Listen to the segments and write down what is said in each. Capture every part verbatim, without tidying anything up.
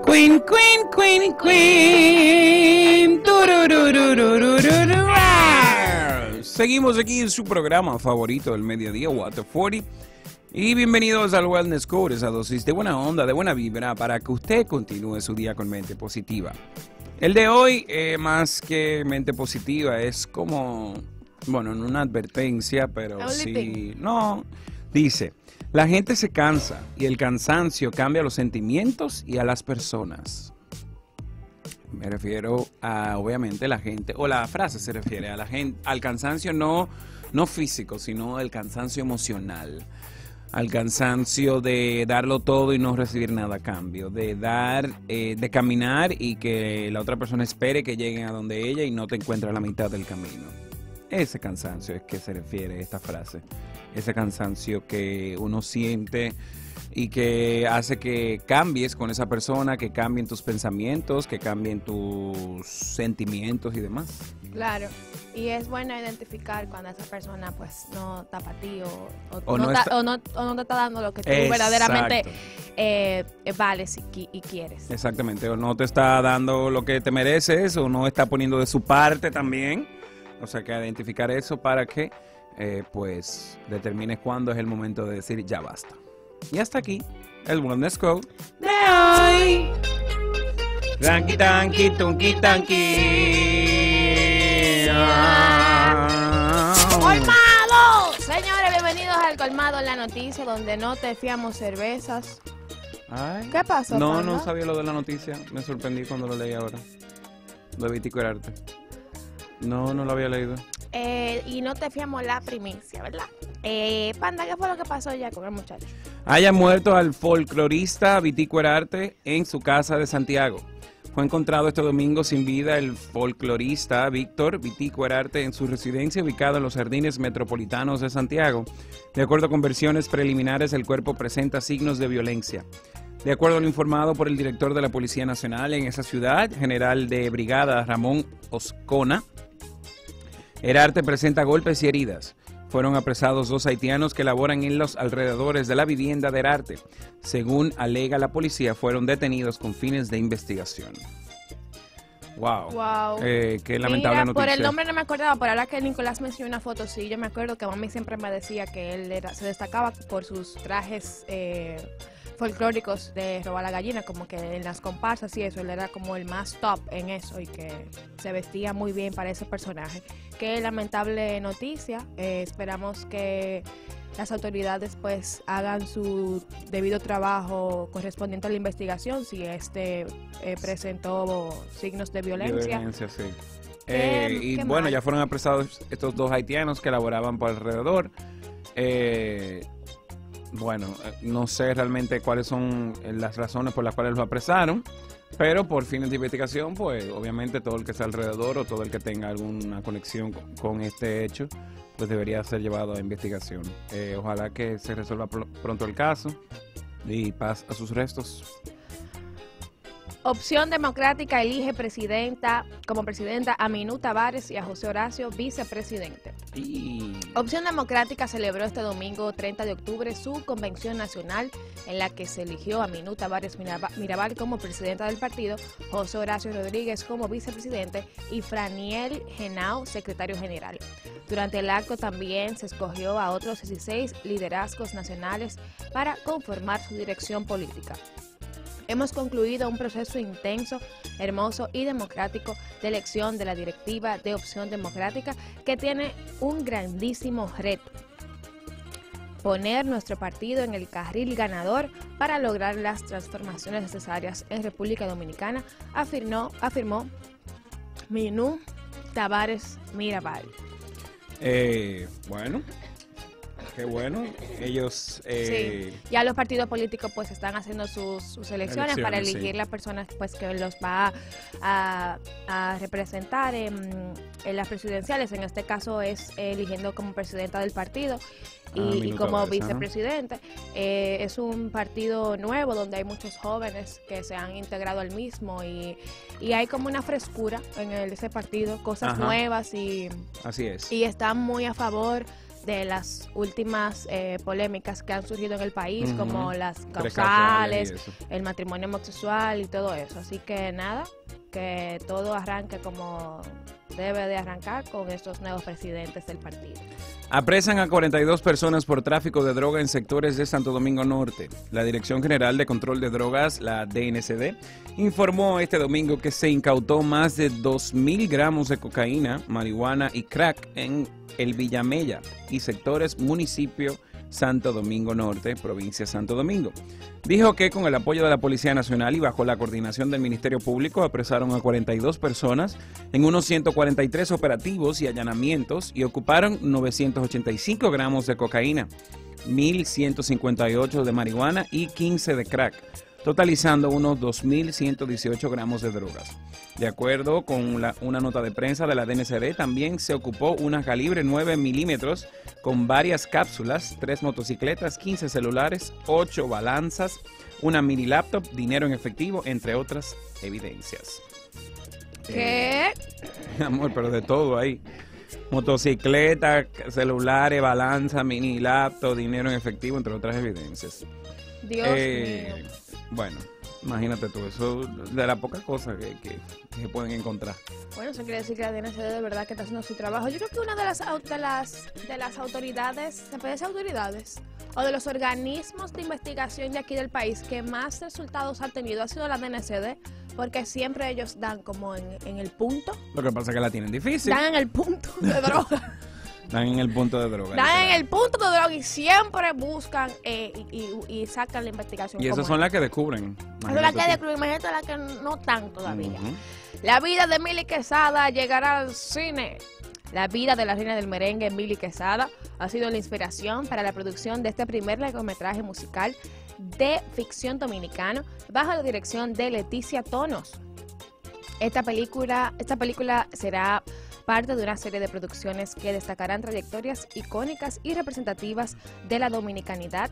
Queen, queen, queen, queen. Turururururururu. Seguimos aquí en su programa favorito del mediodía, Water cuarenta. Y bienvenidos al Wellness Code, esa dosis de buena onda, de buena vibra, para que usted continúe su día con mente positiva. El de hoy, eh, más que mente positiva, es como, bueno, no una advertencia, pero sí, no, dice, la gente se cansa y el cansancio cambia los sentimientos y a las personas. Me refiero a, obviamente, la gente, o la frase se refiere a la gente, al cansancio no, no físico, sino el cansancio emocional. Al cansancio de darlo todo y no recibir nada a cambio, de dar, eh, de caminar y que la otra persona espere que lleguen a donde ella y no te encuentre a la mitad del camino. Ese cansancio es que se refiere esta frase, ese cansancio que uno siente y que hace que cambies con esa persona, que cambien tus pensamientos, que cambien tus sentimientos y demás. Claro, y es bueno identificar cuando esa persona pues no está para ti o, o, O no no está- está- o no, o no te está dando lo que tú Exacto. verdaderamente eh, vales y, qui- y quieres. Exactamente, o no te está dando lo que te mereces, o no está poniendo de su parte también. O sea, que identificar eso para que, eh, pues, determines cuándo es el momento de decir ya basta. Y hasta aquí, el Wellness Code de hoy. Ranky tanky, tunky tanky. ¡Colmado! Señores, bienvenidos al Colmado, la noticia donde no te fiamos cervezas. Ay. ¿Qué pasó, No, Panda? no sabía lo de la noticia. Me sorprendí cuando lo leí ahora. Lo de Vitico Herarte. No, no lo había leído. Eh, y no te fiamos la primicia, ¿verdad? Eh, Panda, ¿qué fue lo que pasó ya con el muchacho? Haya muerto al folclorista Vitico Herarte en su casa de Santiago. Fue encontrado este domingo sin vida el folclorista Víctor Vitico Herarte en su residencia ubicada en los Jardines Metropolitanos de Santiago. De acuerdo con versiones preliminares, el cuerpo presenta signos de violencia. De acuerdo a lo informado por el director de la Policía Nacional en esa ciudad, general de brigada Ramón Oscona, Herarte presenta golpes y heridas. Fueron apresados dos haitianos que laboran en los alrededores de la vivienda de Herarte. Según alega la policía, fueron detenidos con fines de investigación. Wow. Wow. Eh, qué lamentable Mira, noticia. por el nombre no me acordaba, pero ahora que Nicolás mencionó una foto, sí, yo me acuerdo que mami siempre me decía que él era, se destacaba por sus trajes eh, folclóricos de robar la gallina, como que en las comparsas y eso, él era como el más top en eso y que se vestía muy bien para ese personaje. Qué lamentable noticia, eh, esperamos que las autoridades pues hagan su debido trabajo correspondiente a la investigación si este eh, presentó signos de violencia. Violencia, sí. Qué- Eh, y qué bueno, mal. ya fueron apresados estos dos haitianos que laboraban por alrededor. Eh, bueno, eh, no sé realmente cuáles son eh, las razones por las cuales los apresaron, pero por fines de investigación, pues obviamente todo el que esté alrededor o todo el que tenga alguna conexión con, con este hecho, pues debería ser llevado a investigación. Eh, ojalá que se resuelva pr- pronto el caso y paz a sus restos. Opción Democrática elige presidenta como presidenta a Minú Tavares y a José Horacio vicepresidente. Y... Opción Democrática celebró este domingo treinta de octubre su convención nacional en la que se eligió a Minú Tavares Miraba- Mirabal como presidenta del partido, José Horacio Rodríguez como vicepresidente y Franiel Henao secretario general. Durante el acto también se escogió a otros dieciséis liderazgos nacionales para conformar su dirección política. Hemos concluido un proceso intenso, hermoso y democrático de elección de la directiva de Opción Democrática que tiene un grandísimo reto: poner nuestro partido en el carril ganador para lograr las transformaciones necesarias en República Dominicana, afirmó, afirmó Minú Tavares Mirabal. Eh, bueno, qué bueno. Ellos... Eh, Sí, ya los partidos políticos pues están haciendo sus, sus elecciones, Elecciones, para elegir sí. las personas pues que los va a, a representar en, en las presidenciales. En este caso es eligiendo como presidenta del partido y, Ah, y Minú como Tavares, ajá. vicepresidente. Eh, es un partido nuevo donde hay muchos jóvenes que se han integrado al mismo y, y hay como una frescura en el- ese partido, cosas Ajá. nuevas y, así es. y están muy a favor de las últimas eh, polémicas que han surgido en el país, uh-huh. como las causales, causales, el matrimonio homosexual y todo eso. Así que nada, que todo arranque como debe de arrancar con estos nuevos presidentes del partido. Apresan a cuarenta y dos personas por tráfico de droga en sectores de Santo Domingo Norte. La Dirección General de Control de Drogas, la D N C D, informó este domingo que se incautó más de dos mil gramos de cocaína, marihuana y crack en el Villamella y sectores municipio Santo Domingo Norte, provincia de Santo Domingo. Dijo que con el apoyo de la Policía Nacional y bajo la coordinación del Ministerio Público apresaron a cuarenta y dos personas en unos ciento cuarenta y tres operativos y allanamientos y ocuparon novecientos ochenta y cinco gramos de cocaína, mil ciento cincuenta y ocho de marihuana y quince de crack, totalizando unos dos mil ciento dieciocho gramos de drogas. De acuerdo con la, una nota de prensa de la D N C D, también se ocupó una calibre nueve milímetros con varias cápsulas, tres motocicletas, quince celulares, ocho balanzas, una mini laptop, dinero en efectivo, entre otras evidencias. ¿Qué? Eh, amor, pero de todo ahí. Motocicleta, celulares, balanza, mini laptop, dinero en efectivo, entre otras evidencias. Dios eh, mío. Bueno, imagínate tú, eso de las pocas cosas que, que, que se pueden encontrar. Bueno, eso quiere decir que la D N C D de verdad que está haciendo su trabajo. Yo creo que una de las, de las, de las autoridades, ¿se puede decir autoridades? O de los organismos de investigación de aquí del país que más resultados ha tenido ha sido la D N C D, porque siempre ellos dan como en, en el punto. Lo que pasa es que la tienen difícil. Dan en el punto de droga. Dan en el punto de droga. Dan en el punto de droga y siempre buscan eh, y, y, y sacan la investigación. Y esas son las que descubren. Esas son las que descubren, imagínate las que no tan todavía. Uh-huh. La vida de Mili Quesada llegará al cine. La vida de la reina del merengue, Mili Quesada, ha sido la inspiración para la producción de este primer largometraje musical de ficción dominicano bajo la dirección de Leticia Tonos. Esta película, esta película será parte de una serie de producciones que destacarán trayectorias icónicas y representativas de la dominicanidad.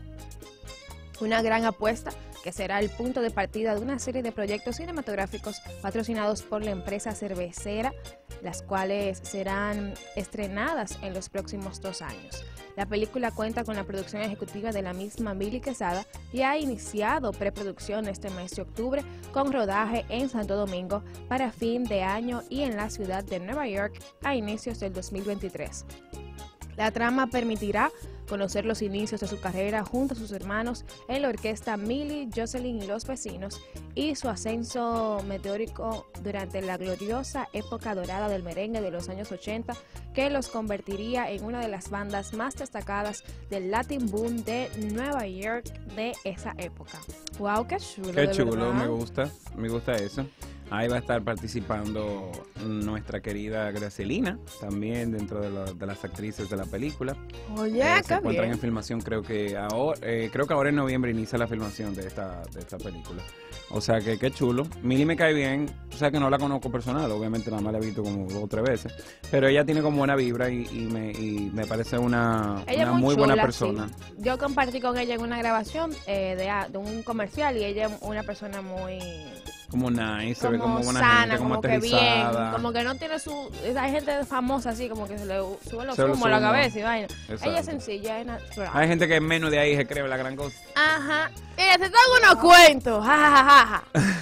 Una gran apuesta que será el punto de partida de una serie de proyectos cinematográficos patrocinados por la empresa cervecera, las cuales serán estrenadas en los próximos dos años. La película cuenta con la producción ejecutiva de la misma Mili Quesada y ha iniciado preproducción este mes de octubre con rodaje en Santo Domingo para fin de año y en la ciudad de Nueva York a inicios del dos mil veintitrés. La trama permitirá conocer los inicios de su carrera junto a sus hermanos en la orquesta Mili, Jocelyn y los Vecinos y su ascenso meteórico durante la gloriosa época dorada del merengue de los años ochenta que los convertiría en una de las bandas más destacadas del Latin Boom de Nueva York de esa época. ¡Wow! ¡Qué chulo! ¡Qué chulo! Me gusta, me gusta eso. Ahí va a estar participando nuestra querida Gracelina, también dentro de, lo, de las actrices de la película. Oye, eh, qué se encuentran bien. en filmación, creo que ahora, eh, creo que ahora en noviembre inicia la filmación de esta, de esta película. O sea que qué chulo. Mili me cae bien, o sea que no la conozco personal, obviamente nada más la he visto como dos o tres veces, pero ella tiene como buena vibra y, y, me, y me parece una, Ella una muy muy chula, buena persona. Sí. Yo compartí con ella en una grabación eh, de, de un comercial y ella es una persona muy... Como nice, se ve como buena sana, gente, como, como que bien, aterrizada. como que no tiene su... Hay gente famosa así, como que se le sube los Se lo humos a la suma. cabeza y vaina. Exacto. Ella es sencilla, es natural. Hay gente que en menos de ahí se cree la gran cosa. Ajá. Mira, te tengo unos cuentos. Ja, ja, ja, ja.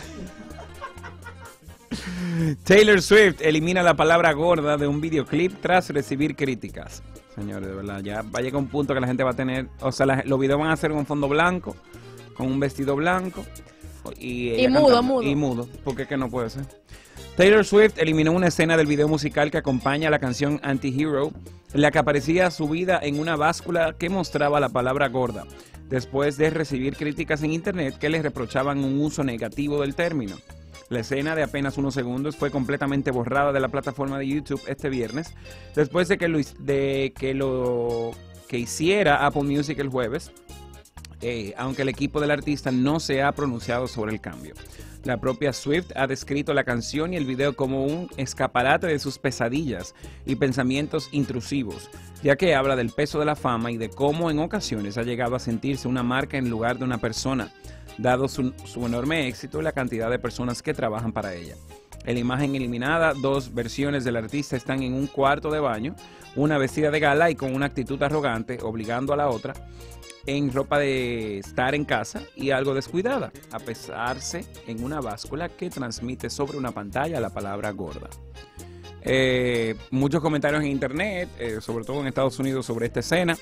Taylor Swift elimina la palabra gorda de un videoclip tras recibir críticas. Señores, de verdad, ya va a llegar un punto que la gente va a tener... O sea, la- los videos van a ser con fondo blanco, con un vestido blanco. Y, ella Y mudo, cantando. mudo. Y mudo, porque es que no puede ser. Taylor Swift eliminó una escena del video musical que acompaña a la canción Anti-Hero, en la que aparecía subida en una báscula que mostraba la palabra gorda, después de recibir críticas en internet que les reprochaban un uso negativo del término. La escena de apenas unos segundos fue completamente borrada de la plataforma de YouTube este viernes, después de que lo, de que lo que hiciera Apple Music el jueves, eh, aunque el equipo del artista no se ha pronunciado sobre el cambio. La propia Swift ha descrito la canción y el video como un escaparate de sus pesadillas y pensamientos intrusivos, ya que habla del peso de la fama y de cómo en ocasiones ha llegado a sentirse una marca en lugar de una persona. dado su, su enorme éxito y la cantidad de personas que trabajan para ella. En la imagen eliminada, dos versiones del artista están en un cuarto de baño, una vestida de gala y con una actitud arrogante, obligando a la otra en ropa de estar en casa y algo descuidada, a pesarse en una báscula que transmite sobre una pantalla la palabra gorda. Eh, muchos comentarios en internet, eh, sobre todo en Estados Unidos, sobre esta escena,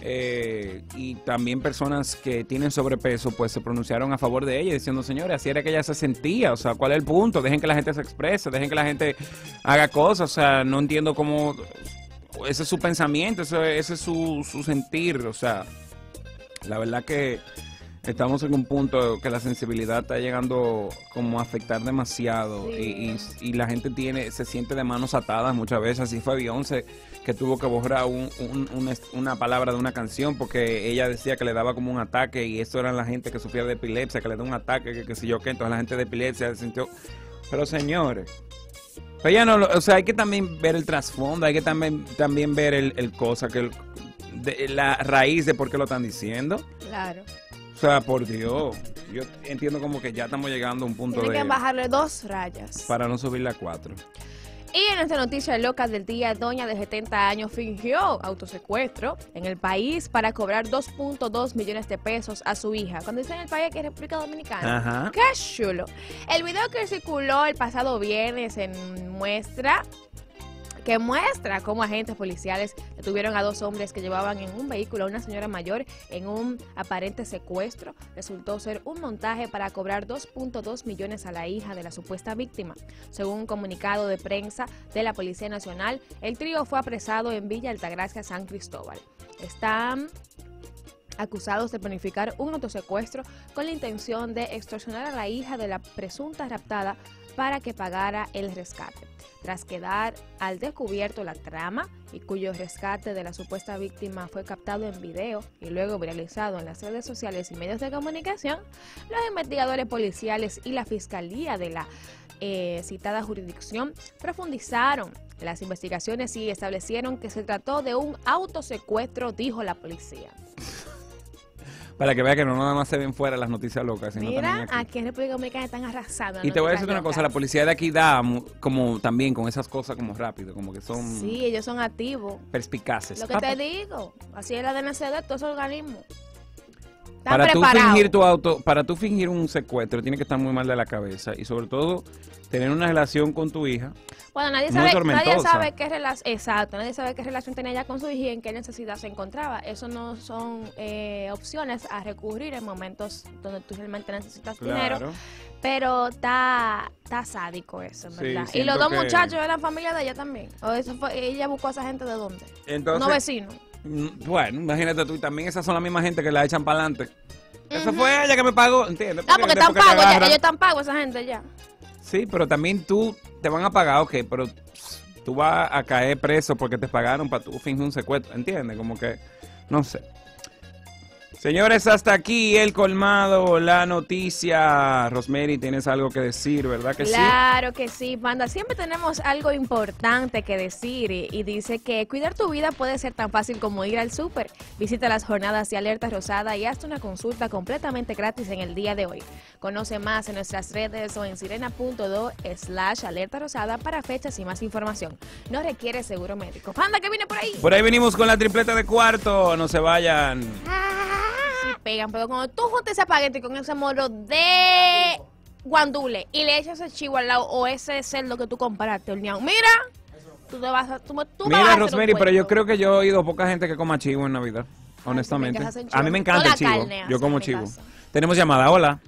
eh, y también personas que tienen sobrepeso pues se pronunciaron a favor de ella diciendo, señores, así era que ella se sentía, o sea, ¿cuál es el punto? Dejen que la gente se exprese, dejen que la gente haga cosas, o sea, no entiendo cómo, ese es su pensamiento, ese, ese es su, su sentir, o sea, la verdad que estamos en un punto que la sensibilidad está llegando como a afectar demasiado, sí. y, y, y la gente tiene se siente de manos atadas muchas veces. Así fue Beyoncé, que tuvo que borrar un, un, un, una palabra de una canción porque ella decía que le daba como un ataque, y eso eran la gente que sufría de epilepsia, que le da un ataque, que qué sé yo qué, entonces la gente de epilepsia se sintió... Pero señores, pero ya no, o sea, hay que también ver el trasfondo, hay que también, también ver el, el cosa, que el, de, la raíz de por qué lo están diciendo. Claro. O sea, por Dios, yo entiendo como que ya estamos llegando a un punto Tienen de... que bajarle dos rayas. Para no subirle a cuatro. Y en nuestra noticia loca del día, doña de setenta años fingió autosecuestro en el país para cobrar dos punto dos millones de pesos a su hija. Cuando dice en el país que es República Dominicana. Ajá. ¡Qué chulo! El video que circuló el pasado viernes en muestra... que muestra cómo agentes policiales detuvieron a dos hombres que llevaban en un vehículo a una señora mayor en un aparente secuestro. Resultó ser un montaje para cobrar dos punto dos millones a la hija de la supuesta víctima. Según un comunicado de prensa de la Policía Nacional, el trío fue apresado en Villa Altagracia, San Cristóbal. Están acusados de planificar un autosecuestro con la intención de extorsionar a la hija de la presunta raptada para que pagara el rescate. Tras quedar al descubierto la trama y cuyo rescate de la supuesta víctima fue captado en video y luego viralizado en las redes sociales y medios de comunicación, los investigadores policiales y la Fiscalía de la eh, citada jurisdicción profundizaron las investigaciones y establecieron que se trató de un autosecuestro, dijo la policía. Para que vea que no nada más se ven fuera las noticias locas, sino Mira, también aquí. aquí en República Dominicana están arrasando. Y te voy a decir una cosa, la policía de aquí da mu- como también con esas cosas como rápido, como que son... Sí, ellos son activos. Perspicaces. Lo que te digo, así es la D N C D, todo ese organismo. Están Para tú preparados. fingir tu auto, para tú fingir un secuestro, tienes que estar muy mal de la cabeza y sobre todo tener una relación con tu hija. Bueno, nadie muy sabe, nadie tormentosa. sabe qué relación, exacto, nadie sabe qué relación tenía ella con su hija y en qué necesidad se encontraba. Eso no son eh, opciones a recurrir en momentos donde tú realmente necesitas dinero. Claro. Pero está, está sádico eso, Sí, ¿verdad? y siento los dos que- muchachos eran familia de ella también. O eso fue, ella buscó a esa gente de dónde. Entonces, Unos vecinos. mm, bueno, imagínate tú, y también esas son las mismas gente que la echan para adelante. Esa Ujú. fue ella que me pagó, ¿entiendes? No, porque están después que te pagos, ya, agarran- ellos están pagos esa gente ya. Sí, pero también tú te van a pagar, ok, pero tú vas a caer preso porque te pagaron para tú fingir un secuestro, ¿entiendes? Como que, no sé. Señores, hasta aquí el colmado, la noticia. Rosemary, tienes algo que decir, ¿verdad que sí? Claro que sí, banda. Siempre tenemos algo importante que decir y, y dice que cuidar tu vida puede ser tan fácil como ir al súper. Visita las jornadas de Alerta Rosada y hazte una consulta completamente gratis en el día de hoy. Conoce más en nuestras redes o en sirena punto do slash alerta rosada para fechas y más información. No requiere seguro médico. Banda, ¿qué viene por ahí? Por ahí venimos con la tripleta de cuarto, no se vayan. Sí pegan, pero cuando tú juntas ese espagueti con ese moro de guandule y le echas ese chivo al lado o ese cerdo que tú compraste, horneado, mira, tú te vas a, tú, me- tú me vas a Mira, hacer un Rosemary, pero yo cuento. creo que yo he oído poca gente que coma chivo en Navidad, honestamente. que hacen A mí chivo. me encanta Toda el chivo, carne yo hacen como en mi chivo. casa. Tenemos llamada, hola.